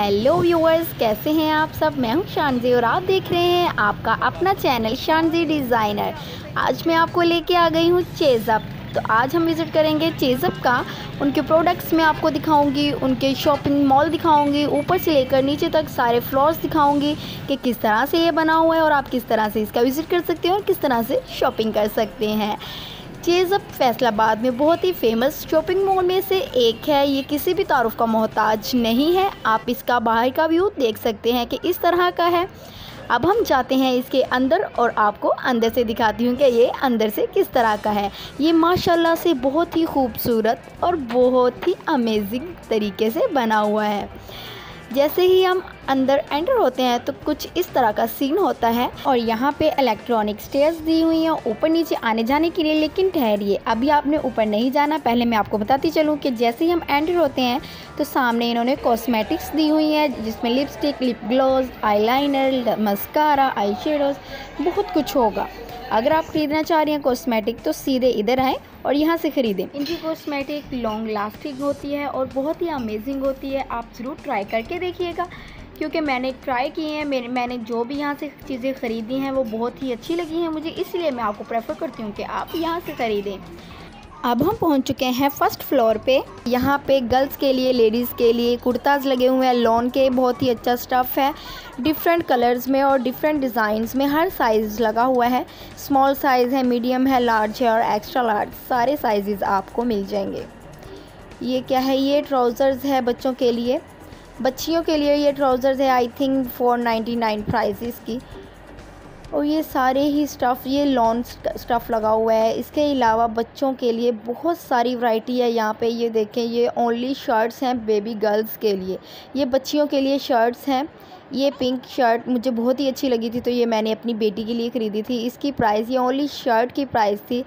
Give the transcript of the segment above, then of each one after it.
Hello viewers, कैसे हैं आप सब। मैं हूं शानजी और आप देख रहे हैं आपका अपना चैनल शानजी डिज़ाइनर। आज मैं आपको लेके आ गई हूं चेज़अप। तो आज हम विज़िट करेंगे चेज़अप का। उनके प्रोडक्ट्स मैं आपको दिखाऊंगी, उनके शॉपिंग मॉल दिखाऊंगी, ऊपर से लेकर नीचे तक सारे फ्लोर्स दिखाऊंगी कि किस तरह से ये बना हुआ है और आप किस तरह से इसका विज़िट कर सकते हैं और किस तरह से शॉपिंग कर सकते हैं। चेज़अप फैसलाबाद में बहुत ही फेमस शॉपिंग मॉल में से एक है। ये किसी भी तारुफ का मोहताज नहीं है। आप इसका बाहर का व्यू देख सकते हैं कि इस तरह का है। अब हम जाते हैं इसके अंदर और आपको अंदर से दिखाती हूँ कि ये अंदर से किस तरह का है। ये माशाल्लाह से बहुत ही खूबसूरत और बहुत ही अमेजिंग तरीके से बना हुआ है। जैसे ही हम अंदर एंटर होते हैं तो कुछ इस तरह का सीन होता है और यहाँ पे इलेक्ट्रॉनिक स्टेयर्स दी हुई हैं ऊपर नीचे आने जाने के लिए। लेकिन ठहरिए, अभी आपने ऊपर नहीं जाना। पहले मैं आपको बताती चलूँ कि जैसे ही हम एंटर होते हैं तो सामने इन्होंने कॉस्मेटिक्स दी हुई है, जिसमें lipstick, lip gloss, eyeliner, mascara, eye shadows, बहुत कुछ होगा। अगर आप ख़रीदना चाह रही हैं कॉस्मेटिक तो सीधे इधर आएँ और यहाँ से ख़रीदें। इनकी कॉस्मेटिक लॉन्ग लास्टिंग होती है और बहुत ही अमेजिंग होती है। आप ज़रूर ट्राई करके देखिएगा, क्योंकि मैंने ट्राई किए हैं। मैंने जो भी यहाँ से चीज़ें ख़रीदी हैं वो बहुत ही अच्छी लगी हैं मुझे, इसलिए मैं आपको प्रेफर करती हूँ कि आप यहाँ से ख़रीदें। अब हम पहुंच चुके हैं फर्स्ट फ्लोर पे। यहाँ पे गर्ल्स के लिए, लेडीज़ के लिए कुर्ताज़ लगे हुए हैं लॉन के। बहुत ही अच्छा स्टफ़ है, डिफरेंट कलर्स में और डिफरेंट डिज़ाइंस में। हर साइज़ लगा हुआ है। स्मॉल साइज़ है, मीडियम है, लार्ज है और एक्स्ट्रा लार्ज, सारे साइज़ आपको मिल जाएंगे। ये क्या है, ये ट्राउज़र्स है बच्चों के लिए। बच्चियों के लिए ये ट्राउज़र्स है आई थिंक 499 प्राइस इसकी। और ये सारे ही स्टफ़, ये लॉन स्टफ़ लगा हुआ है। इसके अलावा बच्चों के लिए बहुत सारी वैरायटी है यहाँ पे। ये देखें, ये ओनली शर्ट्स हैं बेबी गर्ल्स के लिए। ये बच्चियों के लिए शर्ट्स हैं। ये पिंक शर्ट मुझे बहुत ही अच्छी लगी थी तो ये मैंने अपनी बेटी के लिए ख़रीदी थी। इसकी प्राइस, ये ओनली शर्ट की प्राइस थी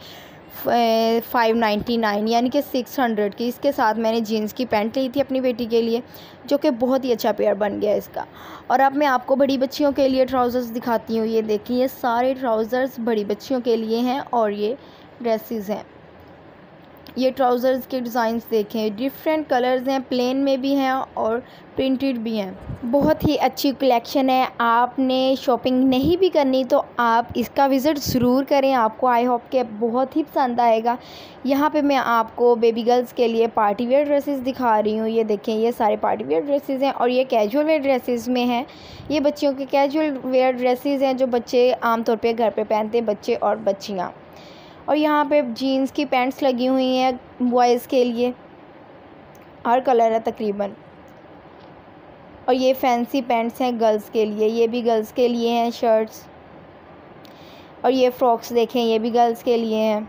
599 यानी कि 600 की। इसके साथ मैंने जीन्स की पैंट ली थी अपनी बेटी के लिए, जो कि बहुत ही अच्छा पेयर बन गया इसका। और अब मैं आपको बड़ी बच्चियों के लिए ट्राउज़र्स दिखाती हूँ। ये देखिए, ये सारे ट्राउज़र्स बड़ी बच्चियों के लिए हैं और ये ड्रेसेस हैं। ये ट्राउज़र्स के डिज़ाइंस देखें, डिफरेंट कलर्स हैं, प्लेन में भी हैं और प्रिंटेड भी हैं। बहुत ही अच्छी कलेक्शन है। आपने शॉपिंग नहीं भी करनी तो आप इसका विज़िट ज़रूर करें, आपको आई होप के बहुत ही पसंद आएगा। यहाँ पे मैं आपको बेबी गर्ल्स के लिए पार्टी वेयर ड्रेसेस दिखा रही हूँ। ये देखें, ये सारे पार्टी वेयर ड्रेसेस हैं और ये कैजुअल वेयर ड्रेसेस में हैं। ये बच्चियों के कैजुअल वेयर ड्रेसेस हैं जो बच्चे आमतौर पर घर पर पहनते हैं, बच्चे और बच्चियाँ। और यहाँ पे जीन्स की पैंट्स लगी हुई हैं बॉयज़ के लिए, हर कलर है तकरीबन। और ये फैंसी पैंट्स हैं गर्ल्स के लिए, ये भी गर्ल्स के लिए हैं शर्ट्स। और ये फ्रॉक्स देखें, ये भी गर्ल्स के लिए हैं।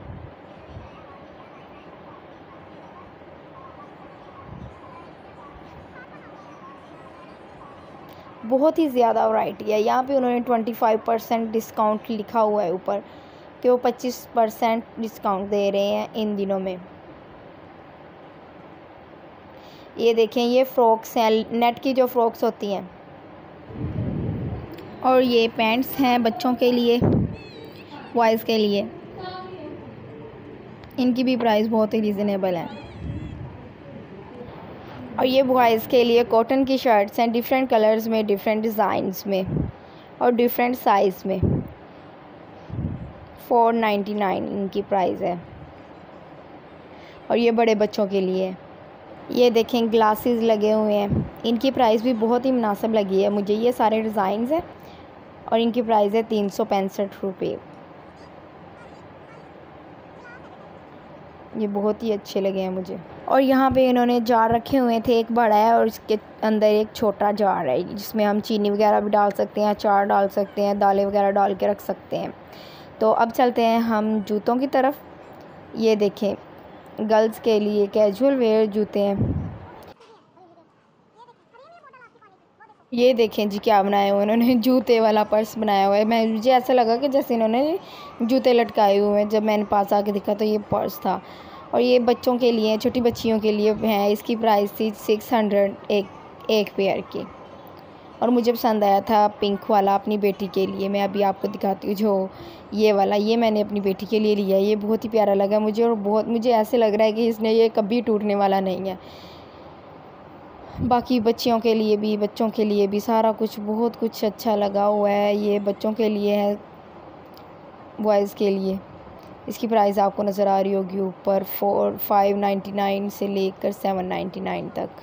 बहुत ही ज़्यादा वैरायटी है। यहाँ पे उन्होंने 25% डिस्काउंट लिखा हुआ है ऊपर कि वो 25% डिस्काउंट दे रहे हैं इन दिनों में। ये देखें, ये फ़्रॉक्स हैं, नेट की जो फ़्रॉक्स होती हैं। और ये पैंट्स हैं बच्चों के लिए, बॉयज़ के लिए। इनकी भी प्राइस बहुत ही रीज़नेबल है। और ये बॉयज़ के लिए कॉटन की शर्ट्स हैं, डिफरेंट कलर्स में, डिफरेंट डिज़ाइंस में और डिफरेंट साइज़ में। 499 इनकी प्राइस है। और ये बड़े बच्चों के लिए, ये देखें ग्लासेस लगे हुए हैं। इनकी प्राइस भी बहुत ही मुनासिब लगी है मुझे। ये सारे डिज़ाइंस हैं और इनकी प्राइस है 365 रुपये। ये बहुत ही अच्छे लगे हैं मुझे। और यहाँ पे इन्होंने जार रखे हुए थे, एक बड़ा है और इसके अंदर एक छोटा जार है जिसमें हम चीनी वगैरह भी डाल सकते हैं, अचार डाल सकते हैं, दालें वगैरह डाल के रख सकते हैं। तो अब चलते हैं हम जूतों की तरफ। ये देखें, गर्ल्स के लिए कैजुअल वेयर जूते हैं। ये देखें जी, क्या बनाया हुआ इन्होंने, जूते वाला पर्स बनाया हुआ है। मुझे ऐसा लगा कि जैसे इन्होंने जूते लटकाए हुए हैं। जब मैंने पास आके देखा तो ये पर्स था। और ये बच्चों के लिए, छोटी बच्चियों के लिए है। इसकी प्राइस थी 600 एक पेयर की। और मुझे पसंद आया था पिंक वाला अपनी बेटी के लिए। मैं अभी आपको दिखाती हूँ जो ये वाला, ये मैंने अपनी बेटी के लिए लिया। ये बहुत ही प्यारा लगा मुझे और बहुत मुझे ऐसे लग रहा है कि इसने ये कभी टूटने वाला नहीं है। बाकी बच्चों के लिए भी सारा कुछ बहुत कुछ अच्छा लगा हुआ है। ये बच्चों के लिए है, बॉयज़ के लिए। इसकी प्राइस आपको नज़र आ रही होगी ऊपर 599 से लेकर 799 तक।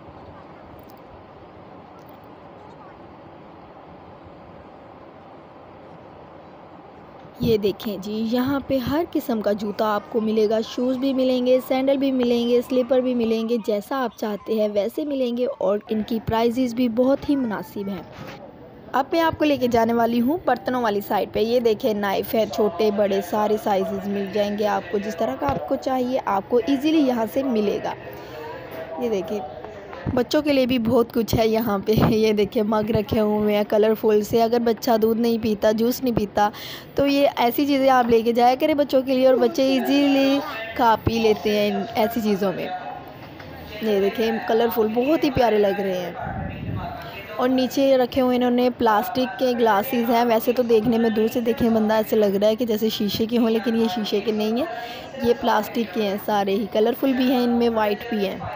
ये देखें जी, यहाँ पे हर किस्म का जूता आपको मिलेगा। शूज़ भी मिलेंगे, सैंडल भी मिलेंगे, स्लीपर भी मिलेंगे, जैसा आप चाहते हैं वैसे मिलेंगे और इनकी प्राइजेज़ भी बहुत ही मुनासिब हैं। अब मैं आपको लेके जाने वाली हूँ बर्तनों वाली साइड पे। ये देखें, नाइफ़ है, छोटे बड़े सारे साइज़ मिल जाएंगे आपको। जिस तरह का आपको चाहिए आपको इजीली यहाँ से मिलेगा। ये देखें, बच्चों के लिए भी बहुत कुछ है यहाँ पे। ये देखिए, मग रखे हुए हैं कलरफुल से। अगर बच्चा दूध नहीं पीता, जूस नहीं पीता, तो ये ऐसी चीज़ें आप लेके जाया करें बच्चों के लिए, और बच्चे इजीली खा पी लेते हैं इन ऐसी चीज़ों में। ये देखिए, कलरफुल बहुत ही प्यारे लग रहे हैं। और नीचे रखे हुए इन्होंने प्लास्टिक के ग्लासेस हैं। वैसे तो देखने में, दूर से देखे बंदा ऐसे लग रहा है कि जैसे शीशे के हों, लेकिन ये शीशे के नहीं है, ये प्लास्टिक के हैं। सारे ही कलरफुल भी हैं, इनमें वाइट भी हैं।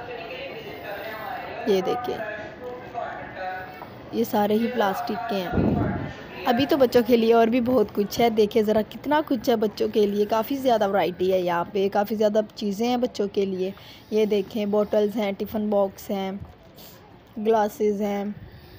ये देखिए, ये सारे ही प्लास्टिक के हैं। अभी तो बच्चों के लिए और भी बहुत कुछ है। देखिए ज़रा कितना कुछ है बच्चों के लिए। काफ़ी ज़्यादा वैरायटी है यहाँ पे, काफ़ी ज़्यादा चीज़ें हैं बच्चों के लिए। ये देखें, बॉटल्स हैं, टिफ़िन बॉक्स हैं, ग्लासेस हैं।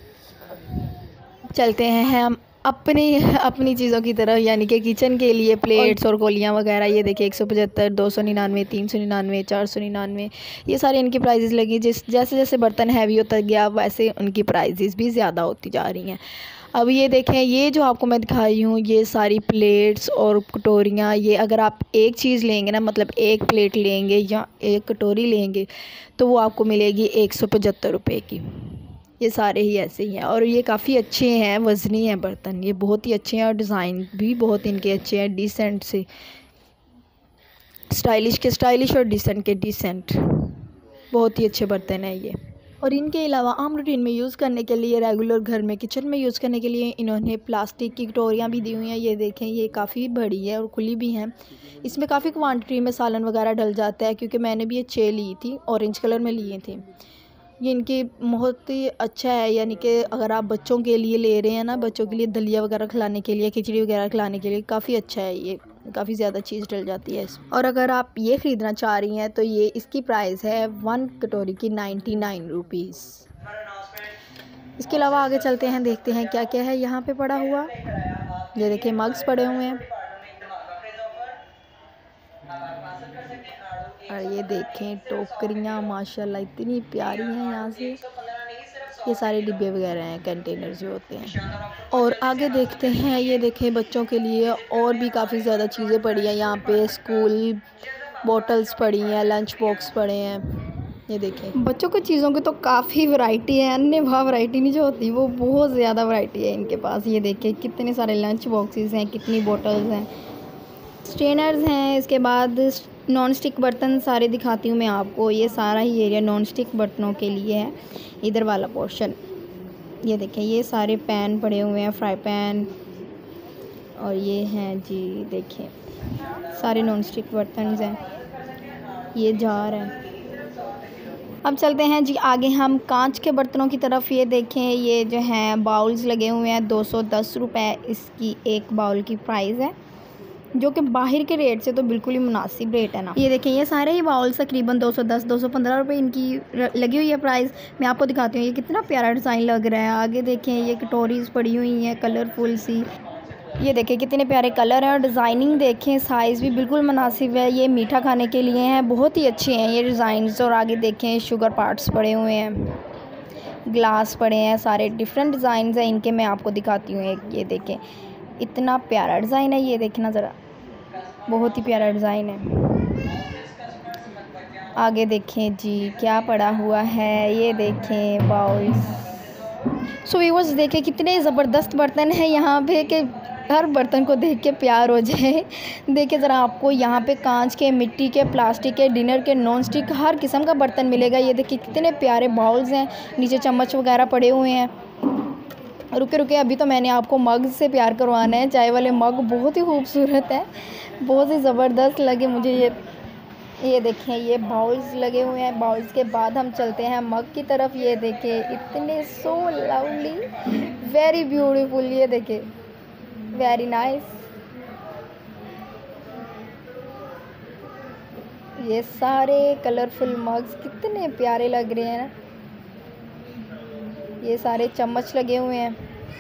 चलते हैं हम अपनी चीज़ों की तरफ, यानी कि किचन के लिए प्लेट्स और कोलियाँ वगैरह। ये देखिए, 175, 299, 399, 499, ये सारे इनकी प्राइजेज़ लगी। जैसे जैसे बर्तन हैवी होता गया वैसे उनकी प्राइजेज़ भी ज़्यादा होती जा रही हैं। अब ये देखें, ये जो आपको मैं दिखा रही हूँ, ये सारी प्लेट्स और कटोरियाँ, ये अगर आप एक चीज़ लेंगे ना, मतलब एक प्लेट लेंगे या एक कटोरी लेंगे, तो वो आपको मिलेगी 175 रुपये की। ये सारे ही ऐसे ही हैं और ये काफ़ी अच्छे हैं, वज़नी हैं बर्तन, ये बहुत ही अच्छे हैं और डिज़ाइन भी बहुत इनके अच्छे हैं। डिसेंट से स्टाइलिश के स्टाइलिश और डिसेंट के डिसेंट, बहुत ही अच्छे बर्तन हैं ये। और इनके अलावा आम रूटीन में यूज़ करने के लिए, रेगुलर घर में किचन में यूज़ करने के लिए इन्होंने प्लास्टिक की कटोरियाँ भी दी हुई हैं। ये देखें, ये काफ़ी बड़ी है और खुली भी हैं। इसमें काफ़ी क्वांटिटी में सालन वगैरह डल जाता है, क्योंकि मैंने भी ये 6 ली थी, ऑरेंज कलर में लिए थे। ये इनकी बहुत ही अच्छा है, यानी कि अगर आप बच्चों के लिए ले रहे हैं ना, बच्चों के लिए दलिया वगैरह खिलाने के लिए, खिचड़ी वगैरह खिलाने के लिए काफ़ी अच्छा है। ये काफ़ी ज़्यादा चीज़ डल जाती है इसमें। और अगर आप ये ख़रीदना चाह रही हैं तो ये इसकी प्राइस है 1 कटोरी की 99 रुपीज़। इसके अलावा आगे चलते हैं, देखते हैं क्या क्या है यहाँ पे पड़ा हुआ। ये देखिए, मग्स पड़े हुए हैं और ये देखें टोकरियाँ, माशाल्लाह इतनी प्यारी हैं। यहाँ से ये सारे डिब्बे वगैरह हैं, कंटेनर जो होते हैं। और आगे देखते हैं, ये देखें बच्चों के लिए और भी काफ़ी ज़्यादा चीज़ें पड़ी हैं यहाँ पे। स्कूल बॉटल्स पड़ी हैं, लंच बॉक्स पड़े हैं। ये देखें, बच्चों की चीज़ों की तो काफ़ी वैरायटी है, अन्य भाव वैरायटी नहीं जो होती, वो बहुत ज़्यादा वैरायटी है इनके पास। ये देखें कितने सारे लंच बॉक्सेस हैं, कितनी बॉटल्स हैं, स्ट्रेनर्स हैं। इसके बाद नॉन स्टिक बर्तन सारे दिखाती हूँ मैं आपको। ये सारा ही एरिया नॉन स्टिक बर्तनों के लिए है, इधर वाला पोर्शन। ये देखें, ये सारे पैन पड़े हुए हैं, फ्राई पैन, और ये हैं जी, देखें सारे नॉन स्टिक बर्तन हैं। ये जार है। अब चलते हैं जी आगे हम कांच के बर्तनों की तरफ। ये देखें, ये जो हैं बाउल्स लगे हुए हैं, 210 रुपये इसकी एक बाउल की प्राइस है, जो कि बाहर के रेट से तो बिल्कुल ही मुनासिब रेट है ना। ये देखें, ये सारे ही बाउल्स तकरीबन 210-215 रुपये इनकी लगी हुई है प्राइस। मैं आपको दिखाती हूँ ये कितना प्यारा डिज़ाइन लग रहा है। आगे देखें, ये कटोरीज पड़ी हुई हैं कलरफुल सी। ये देखें कितने प्यारे कलर हैं और डिज़ाइनिंग देखें, साइज़ भी बिल्कुल मुनासिब है। ये मीठा खाने के लिए हैं, बहुत ही अच्छे हैं ये डिज़ाइंस। और आगे देखें, शुगर पार्ट्स पड़े हुए हैं, ग्लास पड़े हैं, सारे डिफरेंट डिज़ाइन हैं इनके। मैं आपको दिखाती हूँ एक, ये देखें इतना प्यारा डिज़ाइन है। ये देखना ज़रा, बहुत ही प्यारा डिज़ाइन है। आगे देखें जी क्या पड़ा हुआ है, ये देखें बाउल्स। सो व्यूअर्स, देखें कितने ज़बरदस्त बर्तन हैं यहाँ पे कि हर बर्तन को देख के प्यार हो जाए। देखिए ज़रा, आपको यहाँ पे कांच के, मिट्टी के, प्लास्टिक के, डिनर के, नॉन स्टिक हर किस्म का बर्तन मिलेगा। ये देखिए कितने प्यारे बाउल्स हैं, नीचे चम्मच वगैरह पड़े हुए हैं। रुके अभी तो मैंने आपको मग से प्यार करवाना है। चाय वाले मग बहुत ही खूबसूरत है, बहुत ही ज़बरदस्त लगे मुझे ये। ये देखें ये बाउल्स लगे हुए हैं। बाउल्स के बाद हम चलते हैं मग की तरफ। ये देखें इतने सो लवली, वेरी ब्यूटीफुल। ये देखें, वेरी नाइस। ये सारे कलरफुल मग्स कितने प्यारे लग रहे हैं ना। ये सारे चम्मच लगे हुए हैं,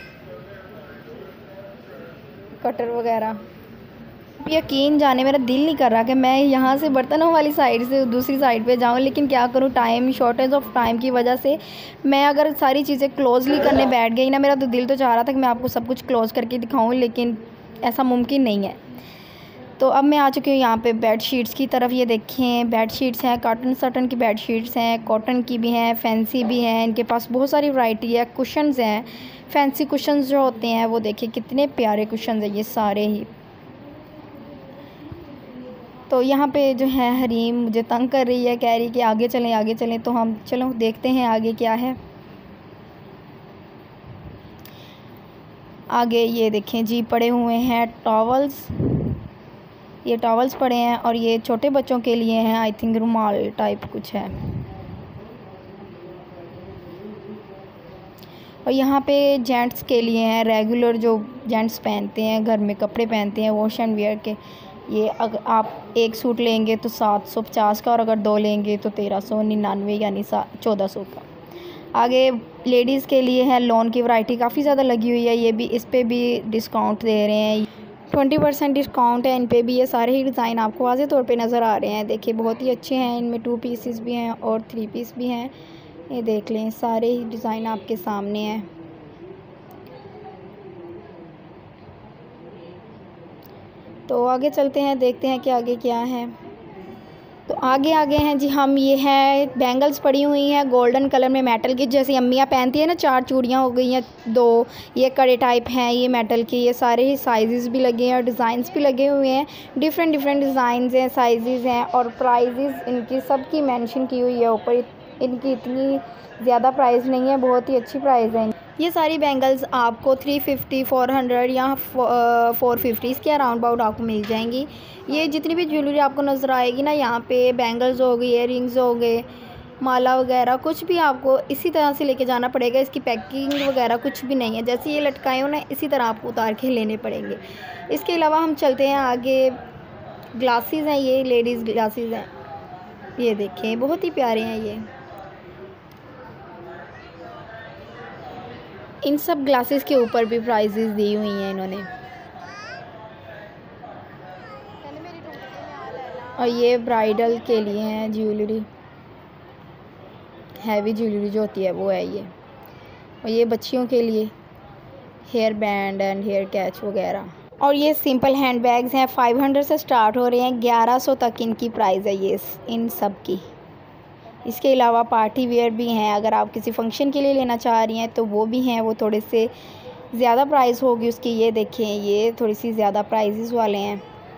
कटर वगैरह। यकीन जाने मेरा दिल नहीं कर रहा कि मैं यहाँ से बर्तनों वाली साइड से दूसरी साइड पे जाऊँ, लेकिन क्या करूँ, टाइम शॉर्टेज ऑफ टाइम की वजह से मैं अगर सारी चीज़ें क्लोजली करने बैठ गई ना, मेरा तो दिल तो चाह रहा था कि मैं आपको सब कुछ क्लोज करके दिखाऊँ, लेकिन ऐसा मुमकिन नहीं है। तो अब मैं आ चुकी हूँ यहाँ पे बेड शीट्स की तरफ। ये देखें बेड शीट्स हैं, कॉटन की बेड शीट्स हैं, कॉटन की भी हैं, फैंसी भी हैं। इनके पास बहुत सारी वैरायटी है। कुशन्स हैं, फैंसी कुशन्स जो होते हैं वो देखिए कितने प्यारे कुशन्स हैं ये सारे ही। तो यहाँ पे जो है हरीम मुझे तंग कर रही है, कह रही कि आगे चलें आगे चलें। तो हम चलो देखते हैं आगे क्या है। आगे ये देखें जी पड़े हुए हैं टॉवल्स। ये टॉवल्स पड़े हैं और ये छोटे बच्चों के लिए हैं, आई थिंक रुमाल टाइप कुछ है। और यहाँ पे जेंट्स के लिए हैं, रेगुलर जो जेंट्स पहनते हैं, घर में कपड़े पहनते हैं वॉश एंड वेयर के। ये अगर आप एक सूट लेंगे तो 750 का, और अगर 2 लेंगे तो 1399 यानी 1400 का। आगे लेडीज़ के लिए है लॉन की वैरायटी काफ़ी ज़्यादा लगी हुई है। ये भी इस पे भी डिस्काउंट दे रहे हैं, 20% डिस्काउंट है इन पे भी। ये सारे ही डिज़ाइन आपको वाज़े तौर पे नज़र आ रहे हैं। देखिए बहुत ही अच्छे हैं, इनमें 2 पीसेस भी हैं और 3 पीस भी हैं। ये देख लें सारे ही डिज़ाइन आपके सामने हैं। तो आगे चलते हैं, देखते हैं कि आगे क्या है। तो आगे हैं जी हम। ये है बैंगल्स पड़ी हुई हैं गोल्डन कलर में, मेटल की, जैसे अम्मियाँ पहनती है ना। 4 चूड़ियाँ हो गई हैं, 2 ये कड़े टाइप हैं, ये मेटल की। ये सारे ही साइज़ भी लगे हैं और डिज़ाइंस भी लगे हुए हैं। डिफरेंट डिज़ाइंस हैं, साइज़ हैं, और प्राइजेज़ इनकी सबकी मेंशन की हुई है ऊपर। इनकी इतनी ज़्यादा प्राइस नहीं है, बहुत ही अच्छी प्राइस है। ये सारी बैंगल्स आपको 350, 400 या 450 के अराउंड अबाउट आपको मिल जाएंगी। ये जितनी भी ज्वेलरी आपको नज़र आएगी ना, यहाँ पे बैंगल्स हो गई, इयररिंग्स हो गए, माला वगैरह, कुछ भी आपको इसी तरह से लेके जाना पड़ेगा। इसकी पैकिंग वगैरह कुछ भी नहीं है, जैसे ये लटकाए हो ना इसी तरह आपको उतार के लेने पड़ेंगे। इसके अलावा हम चलते हैं आगे। ग्लासेस हैं, ये लेडीज़ ग्लासेस हैं। ये देखें बहुत ही प्यारे हैं ये। इन सब ग्लासेस के ऊपर भी प्राइजेस दी हुई हैं इन्होंने। और ये ब्राइडल के लिए हैं ज्वेलरी, हैवी ज्वेलरी जो होती है वो है ये। और ये बच्चियों के लिए hair band and hair catch वगैरह। और ये सिंपल हैंड बैग्स हैं, 500 से स्टार्ट हो रहे हैं, 1100 तक इनकी प्राइस है ये इन सब की। इसके अलावा पार्टी वेयर भी हैं, अगर आप किसी फंक्शन के लिए लेना चाह रही हैं तो वो भी हैं, वो थोड़े से ज़्यादा प्राइस होगी उसकी। ये देखें ये थोड़ी सी ज़्यादा प्राइसेस वाले हैं।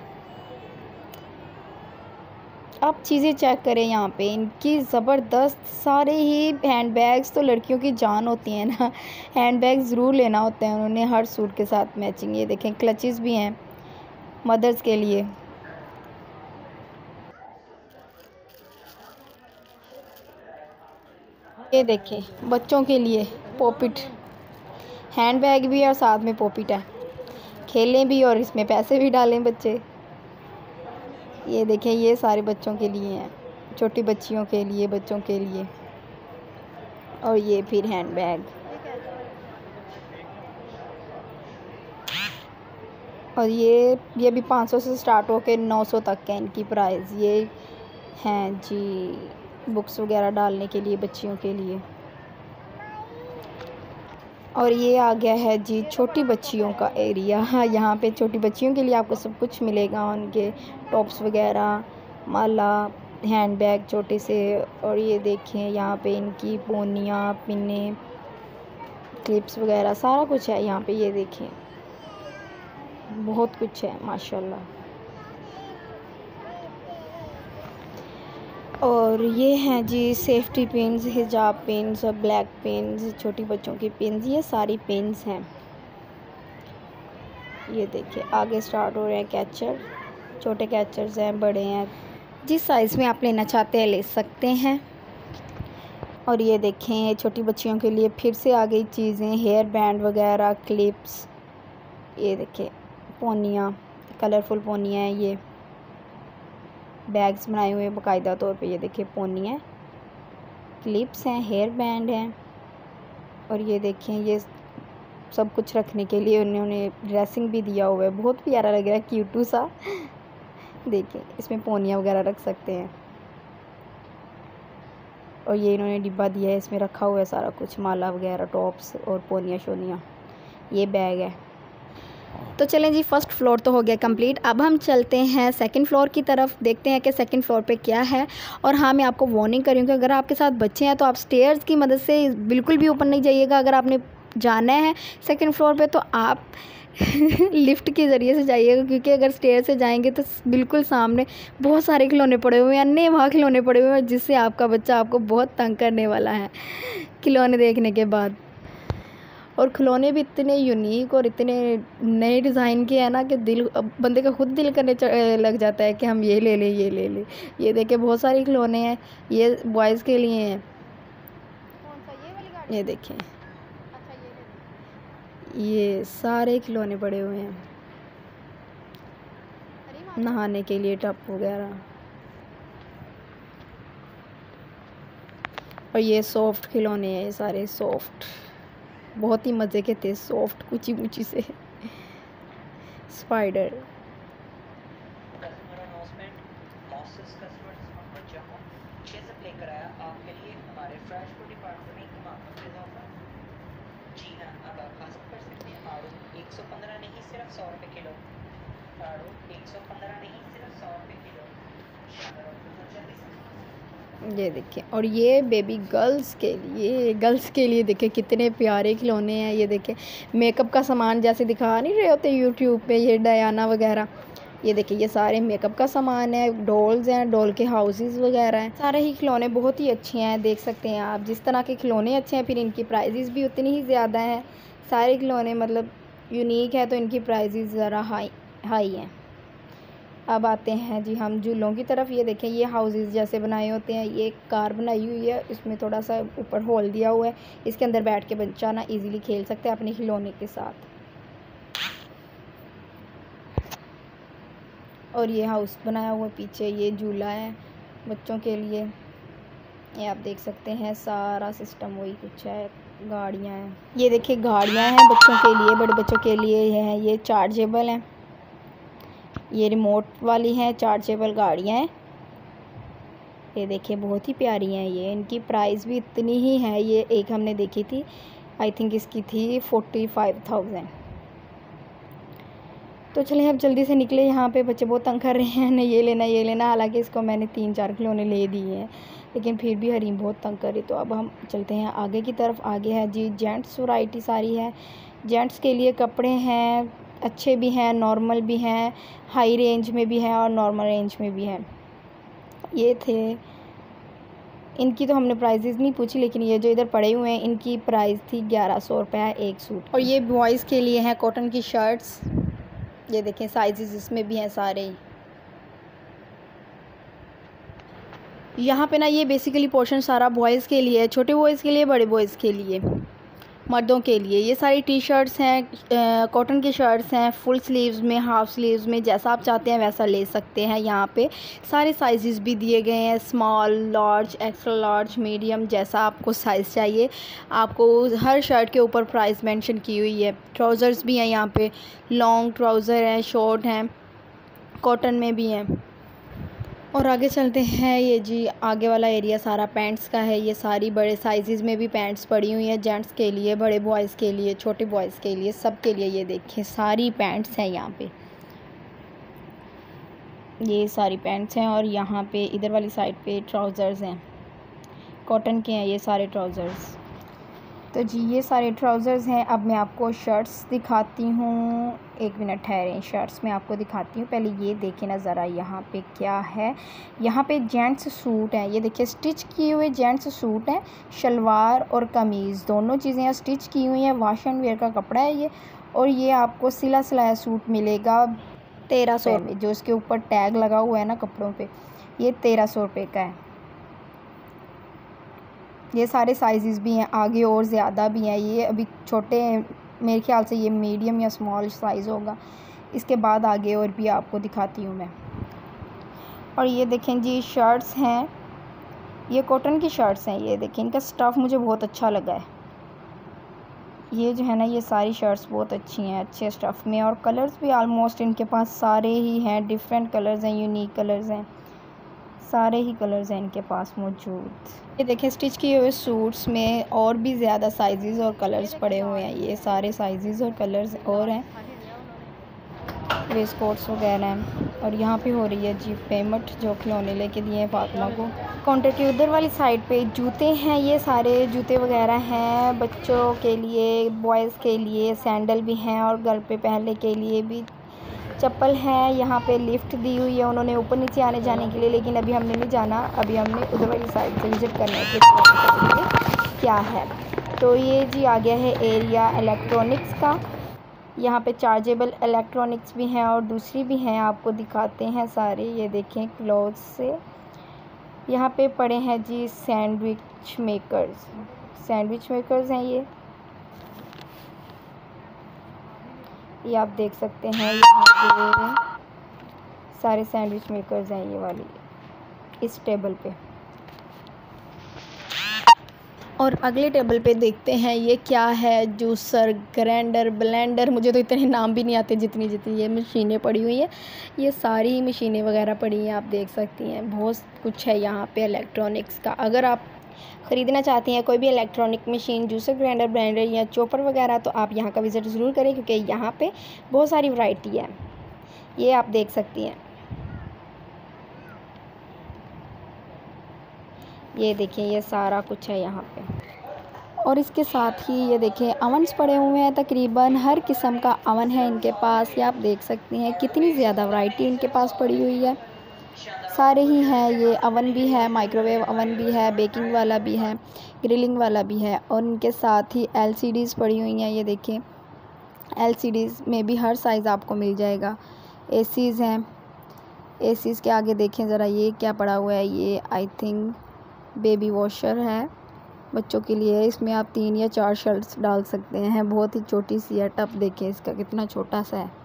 आप चीज़ें चेक करें यहाँ पे, इनकी ज़बरदस्त सारे ही हैंड बैग्स। तो लड़कियों की जान होती है ना, हैंड बैग ज़रूर लेना होता है उन्होंने हर सूट के साथ मैचिंग। ये देखें क्लचेस भी हैं मदर्स के लिए। ये देखें बच्चों के लिए पॉपिट हैंड बैग भी है और साथ में पॉपिट है, खेलें भी और इसमें पैसे भी डालें बच्चे। ये देखें ये सारे बच्चों के लिए हैं, छोटी बच्चियों के लिए, बच्चों के लिए। और ये फिर हैंड बैग। और ये भी 500 से स्टार्ट होकर 900 तक है इनकी प्राइस। ये हैं जी बुक्स वगैरह डालने के लिए बच्चियों के लिए। और ये आ गया है जी छोटी बच्चियों का एरिया। हाँ यहाँ पे छोटी बच्चियों के लिए आपको सब कुछ मिलेगा, उनके टॉप्स वगैरह, माला, हैंड बैग छोटे से। और ये देखें यहाँ पे इनकी पोनियाँ, पिन्ने, क्लिप्स वगैरह सारा कुछ है यहाँ पे। ये देखें बहुत कुछ है माशाल्लाह। और ये हैं जी सेफ्टी पिन्स, हिजाब पिन्स और ब्लैक पिन्स, छोटी बच्चों की पिन्स, ये सारी पिन्स हैं। ये देखिए आगे स्टार्ट हो रहे हैं कैचर, छोटे कैचर्स हैं, बड़े हैं, जिस साइज़ में आप लेना चाहते हैं ले सकते हैं। और ये देखें छोटी बच्चियों के लिए फिर से आ गई चीज़ें, हेयर बैंड वगैरह, क्लिप्स। ये देखें पोनियाँ, कलरफुल पोनियाँ हैं, ये बैग्स बनाए हुए हैं बाकायदा तौर पे। ये देखिए पोनी है, क्लिप्स हैं, हेयर बैंड हैं। और ये देखें ये सब कुछ रखने के लिए उन्होंने ड्रेसिंग भी दिया हुआ है, बहुत प्यारा लग रहा है, क्यूटू सा। देखिए इसमें पोनियाँ वगैरह रख सकते हैं। और ये इन्होंने डिब्बा दिया है, इसमें रखा हुआ है सारा कुछ, माला वगैरह, टॉप्स और पोनियाँ शोनियाँ। ये बैग है। तो चलें जी, फर्स्ट फ्लोर तो हो गया कंप्लीट। अब हम चलते हैं सेकंड फ्लोर की तरफ, देखते हैं कि सेकंड फ्लोर पे क्या है। और हाँ, मैं आपको वार्निंग करूँ कि अगर आपके साथ बच्चे हैं तो आप स्टेयर्स की मदद से बिल्कुल भी ऊपर नहीं जाइएगा। अगर आपने जाना है सेकंड फ्लोर पे तो आप लिफ्ट के ज़रिए से जाइएगा, क्योंकि अगर स्टेयर से जाएंगे तो बिल्कुल सामने बहुत सारे खिलौने पड़े हुए हैं, अन्य वहाँ खिलौने पड़े हुए हैं, जिससे आपका बच्चा आपको बहुत तंग करने वाला है खिलौने देखने के बाद। और खिलौने भी इतने यूनिक और इतने नए डिज़ाइन के हैं ना कि बंदे का खुद दिल करने लग जाता है कि हम ये ले लें, ये ले लें। ये देखें बहुत सारे खिलौने हैं, ये बॉयज़ के लिए हैं। कौन सा, ये वाली गाड़ी? ये देखें, अच्छा ये सारे खिलौने पड़े हुए हैं, नहाने के लिए टब वगैरह। और ये सॉफ्ट खिलौने हैं, ये सारे सॉफ्ट, बहुत ही मज़े के थे, सॉफ्ट कुची मुची से। स्पाइडर। ये देखिए, और ये बेबी गर्ल्स के लिए देखिए कितने प्यारे खिलौने हैं। ये देखिए मेकअप का सामान जैसे दिखा नहीं रहे होते यूट्यूब पे, ये डायना वगैरह। ये देखिए ये सारे मेकअप का सामान है, डॉल्स हैं, डॉल के हाउसेस वगैरह हैं। सारे ही खिलौने बहुत ही अच्छे हैं, देख सकते हैं आप। जिस तरह के खिलौने अच्छे हैं फिर इनकी प्राइजेस भी उतनी ही ज़्यादा हैं। सारे खिलौने मतलब यूनिक है तो इनकी प्राइजेस ज़रा हाई हैं। अब आते हैं जी हम झूलों की तरफ। ये देखें ये हाउसेस जैसे बनाए होते हैं, ये कार बनाई हुई है, इसमें थोड़ा सा ऊपर होल दिया हुआ है, इसके अंदर बैठ के बच्चा ना इजीली खेल सकते हैं अपने खिलौने के साथ। और ये हाउस बनाया हुआ पीछे, ये झूला है बच्चों के लिए, ये आप देख सकते हैं। सारा सिस्टम वही कुछ है, गाड़ियाँ हैं, ये देखिए गाड़ियाँ हैं बच्चों के लिए, बड़े बच्चों के लिए हैं। ये चार्जेबल हैं, ये रिमोट वाली हैं चार्जेबल गाड़ियाँ हैं। ये देखिए बहुत ही प्यारी हैं ये, इनकी प्राइस भी इतनी ही है। ये एक हमने देखी थी, आई थिंक इसकी थी 45,000। तो चलिए अब जल्दी से निकले, यहाँ पे बच्चे बहुत तंग कर रहे हैं, नहीं ये लेना ये लेना। हालांकि इसको मैंने 3-4 खिलौने ले दिए हैं, लेकिन फिर भी हरीम बहुत तंग कर रही। तो अब हम चलते हैं आगे की तरफ। आगे है जी जेंट्स वैरायटी सारी है, जेंट्स के लिए कपड़े हैं, अच्छे भी हैं, नॉर्मल भी हैं, हाई रेंज में भी हैं और नॉर्मल रेंज में भी हैं। ये थे, इनकी तो हमने प्राइजेज़ नहीं पूछी, लेकिन ये जो इधर पड़े हुए हैं इनकी प्राइस थी 1100 रुपये एक सूट। और ये बॉयज़ के लिए हैं कॉटन की शर्ट्स, ये देखें साइजेस इसमें भी हैं सारे। यहाँ पे ना ये बेसिकली पोर्शन सारा बॉयज़ के लिए है, छोटे बॉयज़ के लिए, बड़े बॉयज़ के लिए, मर्दों के लिए। ये सारी टी शर्ट्स हैं, कॉटन की शर्ट्स हैं, फुल स्लीव्स में, हाफ स्लीव्स में, जैसा आप चाहते हैं वैसा ले सकते हैं। यहाँ पे सारे साइजेस भी दिए गए हैं, small, large, extra large, medium, जैसा आपको साइज़ चाहिए। आपको हर शर्ट के ऊपर प्राइस मेंशन की हुई है। ट्राउज़र्स भी हैं यहाँ पे, लॉन्ग ट्राउज़र हैं, शॉर्ट हैं, कॉटन में भी हैं। और आगे चलते हैं, ये जी आगे वाला एरिया सारा पैंट्स का है। ये सारी बड़े साइज़ में भी पैंट्स पड़ी हुई हैं, जेंट्स के लिए, बड़े बॉयज़ के लिए, छोटे बॉयज़ के लिए, सब के लिए। ये देखिए सारी पैंट्स हैं यहाँ पे, ये सारी पैंट्स हैं। और यहाँ पे इधर वाली साइड पे ट्राउज़र्स हैं, कॉटन के हैं ये सारे ट्राउज़र्स। तो जी ये सारे ट्राउज़र्स हैं। अब मैं आपको शर्ट्स दिखाती हूँ, एक मिनट ठहरें, शर्ट्स में आपको दिखाती हूँ। पहले ये देखें ना ज़रा यहाँ पे क्या है। यहाँ पे जेंट्स सूट हैं, ये देखिए स्टिच किए हुए जेंट्स सूट हैं, शलवार और कमीज़ दोनों चीज़ें यहाँ स्टिच की हुई हैं। वॉश एंड वेयर का कपड़ा है ये। और ये आपको सिला सिलाया सूट मिलेगा 1300 में, जो इसके ऊपर टैग लगा हुआ है ना कपड़ों पे, ये 1300 रुपये का है। ये सारे साइज़ भी हैं, आगे और ज़्यादा भी हैं। ये अभी छोटे हैं, मेरे ख्याल से ये मीडियम या स्मॉल साइज़ होगा। इसके बाद आगे और भी आपको दिखाती हूँ मैं। और ये देखें जी, शर्ट्स हैं, ये कॉटन की शर्ट्स हैं। ये देखें, इनका स्टफ़ मुझे बहुत अच्छा लगा है। ये जो है ना, ये सारी शर्ट्स बहुत अच्छी हैं, अच्छे स्टफ़ में। और कलर्स भी आलमोस्ट इनके पास सारे ही हैं, डिफरेंट कलर्स हैं, यूनिक कलर्स हैं, सारे ही कलर्स हैं इनके पास मौजूद। ये देखें, स्टिच किए हुए सूट्स में और भी ज़्यादा साइज़ और कलर्स पड़े हुए हैं। ये सारे साइज़ और कलर्स और हैं, वेस्ट कोट्स वगैरह हैं। और यहाँ पे हो रही है जी पेमेंट, जो खिलौने लेके दिए हैं फातिमा को। काउंटर की उधर वाली साइड पे जूते हैं, ये सारे जूते वगैरह हैं बच्चों के लिए, बॉयज़ के लिए सैंडल भी हैं, और घर पे पहनने के लिए भी चप्पल है। यहाँ पे लिफ्ट दी हुई है उन्होंने ऊपर नीचे आने जाने के लिए, लेकिन अभी हमने नहीं जाना, अभी हमने उधर वाली साइड से विज़िट करने के लिए क्या है। तो ये जी आ गया है एरिया इलेक्ट्रॉनिक्स का। यहाँ पे चार्जेबल इलेक्ट्रॉनिक्स भी हैं और दूसरी भी हैं, आपको दिखाते हैं सारे। ये देखें, क्लॉथ्स से यहाँ पे पड़े हैं जी सैंडविच मेकर्स हैं ये आप देख सकते हैं। यहाँ पे सारे सैंडविच मेकर्स हैं ये वाली, इस टेबल पे। और अगले टेबल पे देखते हैं ये क्या है, जूसर, ग्राइंडर, ब्लेंडर, मुझे तो इतने नाम भी नहीं आते जितनी ये मशीनें पड़ी हुई हैं। ये सारी ही मशीनें वगैरह पड़ी हैं, आप देख सकती हैं। बहुत कुछ है यहाँ पे इलेक्ट्रॉनिक्स का। अगर आप ख़रीदना चाहती हैं कोई भी electronic machine, juicer, grinder, blender या चॉपर वगैरह, तो आप यहाँ का विज़िट ज़रूर करें, क्योंकि यहाँ पे बहुत सारी वैरायटी है। ये आप देख सकती हैं, ये देखिए, ये सारा कुछ है यहाँ पे। और इसके साथ ही ये देखें, अवन्स पड़े हुए हैं, तकरीबन हर किस्म का अवन है इनके पास। ये आप देख सकती हैं कितनी ज़्यादा वैरायटी इनके पास पड़ी हुई है, सारे ही हैं। ये अवन भी है, माइक्रोवेव अवन भी है, बेकिंग वाला भी है, ग्रिलिंग वाला भी है। और इनके साथ ही LCDs पड़ी हुई हैं, ये देखें, LCDs में भी हर साइज़ आपको मिल जाएगा। ACs हैं, ACs के आगे देखें ज़रा, ये क्या पड़ा हुआ है, ये आई थिंक बेबी वॉशर है बच्चों के लिए। इसमें आप 3 या 4 शर्ट्स डाल सकते हैं, बहुत ही छोटी सी है। टप देखें इसका कितना छोटा सा है।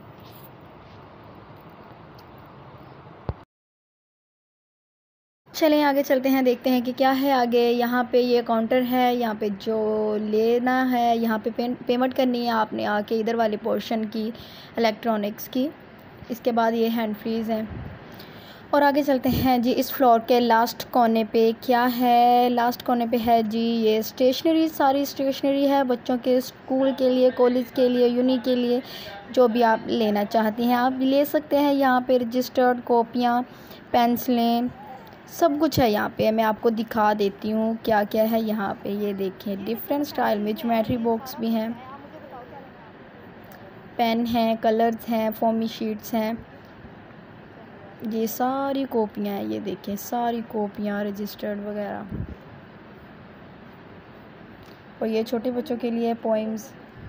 चलें आगे चलते हैं, देखते हैं कि क्या है आगे। यहाँ पे ये काउंटर है, यहाँ पे जो लेना है, यहाँ पे पेमेंट करनी है आपने आके इधर वाले पोर्शन की, इलेक्ट्रॉनिक्स की। इसके बाद ये हैंड फ्रीज़ हैं। और आगे चलते हैं जी, इस फ्लोर के लास्ट कोने पे क्या है, लास्ट कोने पे है जी ये स्टेशनरी, सारी स्टेशनरी है बच्चों के, स्कूल के लिए, कॉलेज के लिए, यूनी के लिए, जो भी आप लेना चाहती हैं आप ले सकते हैं। यहाँ पे रजिस्टर्ड कॉपियाँ, पेंसिलें, सब कुछ है यहाँ पे। मैं आपको दिखा देती हूँ क्या क्या है यहाँ पे। ये देखें, डिफरेंट स्टाइल में ज्योमेट्री बॉक्स भी हैं, पेन हैं, कलर्स हैं, फोमी शीट्स हैं, ये सारी कॉपियाँ हैं। ये देखें, सारी कॉपियाँ रजिस्टर्ड वगैरह। और ये छोटे बच्चों के लिए पोइम्स।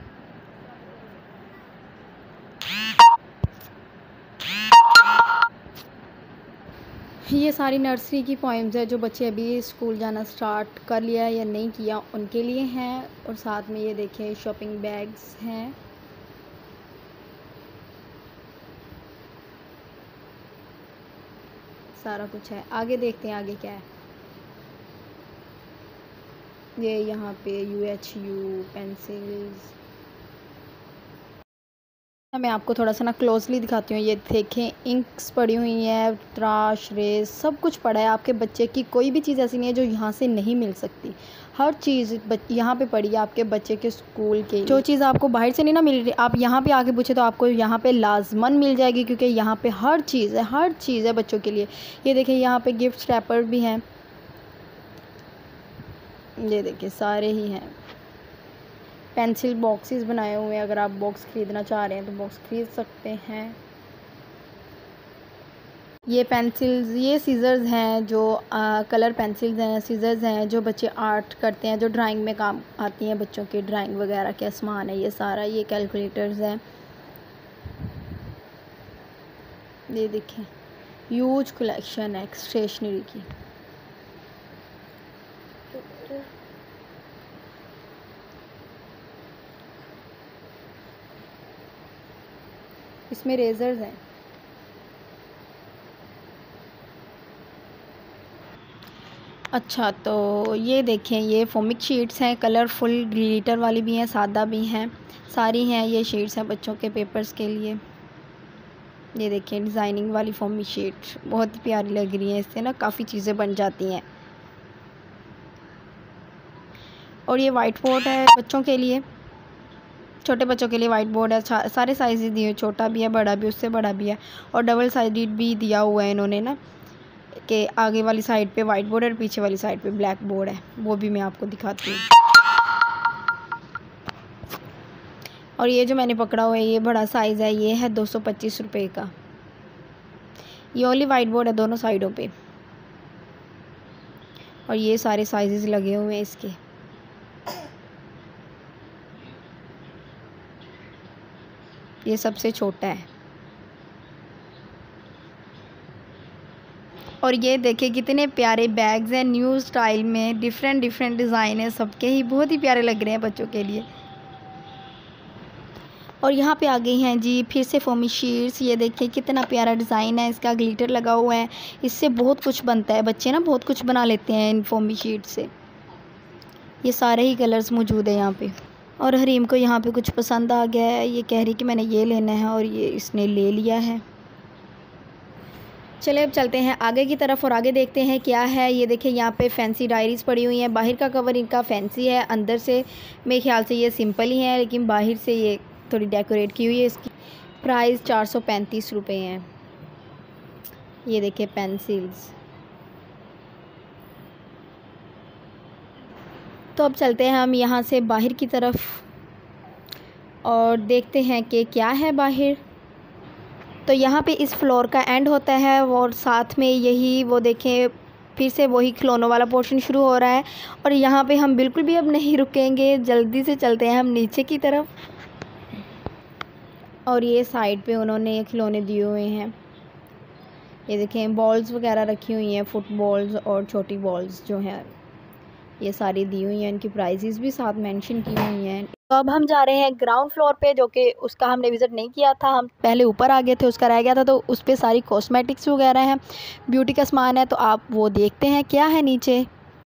ये सारी नर्सरी की पोइम्स है, जो बच्चे अभी स्कूल जाना स्टार्ट कर लिया है या नहीं किया उनके लिए हैं। और साथ में ये देखें, शॉपिंग बैग्स हैं। सारा कुछ है। आगे देखते हैं आगे क्या है। ये यहाँ पे UHU पेंसिल्स, मैं आपको थोड़ा सा ना क्लोजली दिखाती हूँ। ये देखें, इंक्स पड़ी हुई हैं, त्राश, रेस, सब कुछ पड़ा है। आपके बच्चे की कोई भी चीज़ ऐसी नहीं है जो यहाँ से नहीं मिल सकती। हर चीज़ यहाँ पे पड़ी है आपके बच्चे के स्कूल के। जो चीज़ आपको बाहर से नहीं ना मिल रही, आप यहाँ पे आके पूछे तो आपको यहाँ पे लाजमन मिल जाएगी, क्योंकि यहाँ पे हर चीज़ है, हर चीज़ है बच्चों के लिए। ये देखें, यहाँ पे गिफ्ट रैपर भी हैं, ये देखिए सारे ही हैं। पेंसिल बॉक्सेस बनाए हुए हैं, अगर आप बॉक्स ख़रीदना चाह रहे हैं तो बॉक्स ख़रीद सकते हैं। ये पेंसिल्स, ये सीज़र्स हैं, जो कलर पेंसिल्स हैं, सीज़र्स हैं, जो बच्चे आर्ट करते हैं, जो ड्राइंग में काम आती हैं बच्चों के, ड्राइंग वगैरह का सामान है ये सारा। ये कैलकुलेटर्स हैं, ये देखें, ह्यूज कलेक्शन है स्टेशनरी की। इसमें रेजर्स हैं। अच्छा, तो ये देखें, ये फोमिक शीट्स हैं, कलरफुल ग्लिटर वाली भी हैं, सादा भी हैं, सारी हैं। ये शीट्स हैं बच्चों के पेपर्स के लिए। ये देखें डिज़ाइनिंग वाली फोमिक शीट बहुत ही प्यारी लग रही है, इससे ना काफ़ी चीज़ें बन जाती हैं। और ये वाइट बोर्ड है बच्चों के लिए, छोटे बच्चों के लिए वाइट बोर्ड है। सारे साइज़ दिए, छोटा भी है, बड़ा भी, उससे बड़ा भी है। और डबल साइडेड भी दिया हुआ है इन्होंने ना, कि आगे वाली साइड पे वाइट बोर्ड है और पीछे वाली साइड पे ब्लैक बोर्ड है। वो भी मैं आपको दिखाती हूँ। और ये जो मैंने पकड़ा हुआ है ये बड़ा साइज़ है, ये है 225 रुपये का। ये ओनली वाइट बोर्ड है दोनों साइडों पे। और ये सारे साइजेस लगे हुए हैं इसके। ये सबसे छोटा है। और ये देखिए कितने प्यारे बैग्स हैं, न्यू स्टाइल में, डिफरेंट डिफरेंट डिज़ाइन है सबके ही, बहुत ही प्यारे लग रहे हैं बच्चों के लिए। और यहाँ पे आ गई हैं जी फिर से फोमी शीट्स। ये देखिए कितना प्यारा डिज़ाइन है इसका, ग्लिटर लगा हुआ है। इससे बहुत कुछ बनता है, बच्चे ना बहुत कुछ बना लेते हैं इन फोमी शीट से। ये सारे ही कलर्स मौजूद है यहाँ पे। और हरीम को यहाँ पे कुछ पसंद आ गया है, ये कह रही कि मैंने ये लेना है, और ये इसने ले लिया है। चले अब चलते हैं आगे की तरफ और आगे देखते हैं क्या है। ये देखिए यहाँ पे फैंसी डायरीज़ पड़ी हुई हैं। बाहर का कवर इनका फैंसी है, अंदर से मेरे ख्याल से ये सिंपल ही है, लेकिन बाहर से ये थोड़ी डेकोरेट की हुई है। इसकी प्राइस 435 रुपये हैं। ये देखिए पेंसिल्स। तो अब चलते हैं हम यहाँ से बाहर की तरफ और देखते हैं कि क्या है बाहर। तो यहाँ पे इस फ्लोर का एंड होता है और साथ में यही वो देखें फिर से वही खिलौनों वाला पोर्शन शुरू हो रहा है। और यहाँ पे हम बिल्कुल भी अब नहीं रुकेंगे, जल्दी से चलते हैं हम नीचे की तरफ। और ये साइड पे उन्होंने खिलौने दिए हुए हैं। ये देखें बॉल्स वगैरह रखी हुई हैं, फुटबॉल्स और छोटी बॉल्स जो हैं ये सारी दी हुई हैं। इनकी प्राइसेस भी साथ मेंशन की हुई हैं। तो अब हम जा रहे हैं ग्राउंड फ्लोर पे, जो कि उसका हमने विज़िट नहीं किया था, हम पहले ऊपर आ गए थे, उसका रह गया था। तो उस पर सारी कॉस्मेटिक्स वगैरह हैं, ब्यूटी का सामान है। तो आप वो देखते हैं क्या है नीचे।